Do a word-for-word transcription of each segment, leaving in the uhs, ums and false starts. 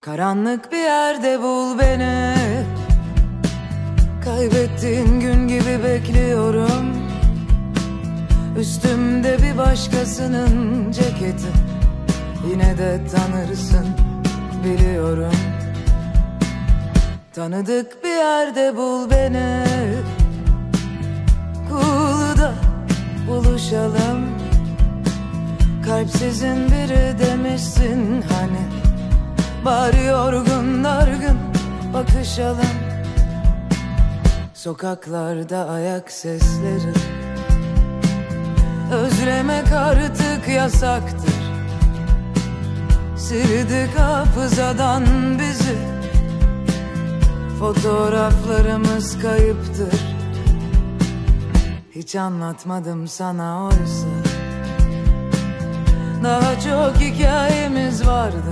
Karanlık bir yerde bul beni. Kaybettiğin gün gibi bekliyorum. Üstümde bir başkasının ceketi. Yine de tanırsın biliyorum. Tanıdık bir yerde bul beni. Kulu'da buluşalım. Kalpsizin biri demişsin hani. Bari yorgun dargın bakışalım. Sokaklarda ayak sesleri. Özlemek artık yasaktır. Sildik hafızadan bizi. Fotoğraflarımız kayıptır. Hiç anlatmadım sana oysa. Daha çok hikayemiz vardı.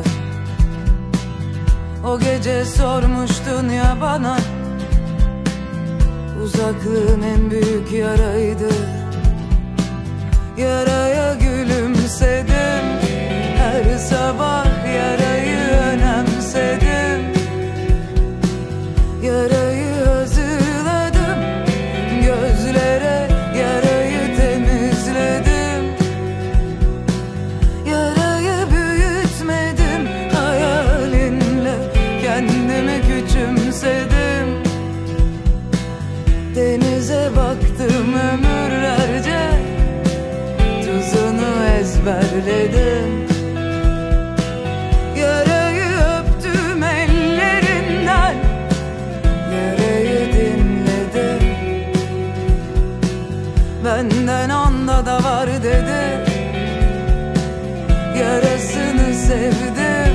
O gece sormuştun ya bana. Uzaklığın en büyük yaraydı. Yaraya gülümsedim. Her sabah yarayı önemsedim. Yarayı hazırladım. Gözlere yarayı temizledim. Yarayı büyütmedim. Hayalinle kendimi küçümsedim. Denize baktım ömürlerce. Tuzunu ezberledim. Yarayı öptüm ellerinden. Yarayı dinledim. Benden onda da var dedi. Yarasını sevdim.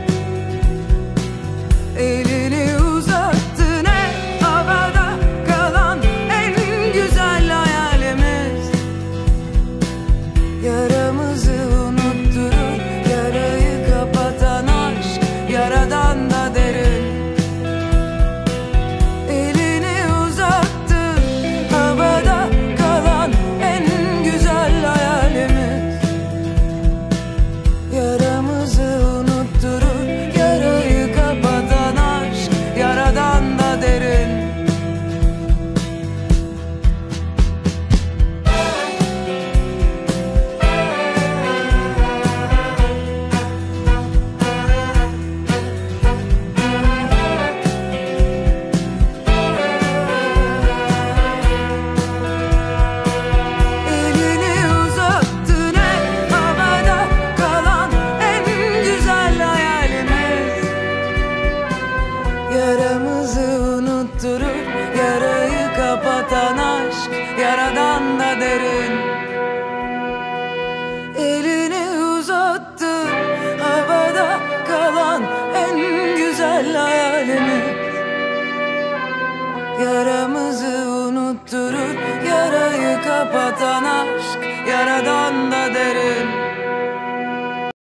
Elini uzattı ne havada kalan en güzel hayalimiz. Yaramızı unutturur yarayı kapatan aşk. Yaradan da derin. Elini uzattı havada kalan en güzel hayalimiz. Yaramızı unutturur yarayı kapatan aşk. Yaradan da derin. Elini uzattı ne havada kalan en güzel hayalimiz. Yaramızı unutturur yarayı kapatan aşk. Yaradan da derin. Elini uzattı havada kalan en güzel hayalimiz. Yaramızı unutturur yarayı kapatan aşk. Yaradan da derin.